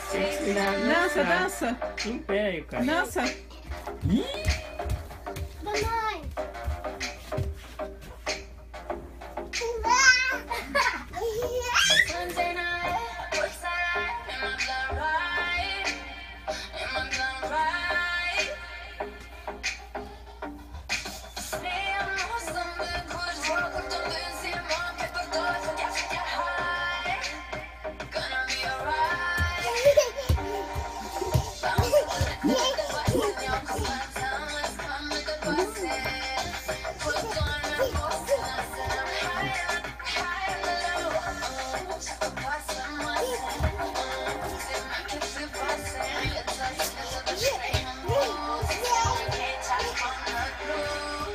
Dança, dança. Em pé, cara. Dança. Mamãe. Sunday night, what's that? Am I done right? Am I done right? Say I'm not something good, welcome to this in my paper doll, forget high. Gonna be alright. Bounce to the club, the bus in your cause my time has come with the bus in. Put on my boss and I said I'm high, high on the low. Just a bus on my head. Say my kids are bustin'. It's us, it's the train on moves. We can't touch on the groove.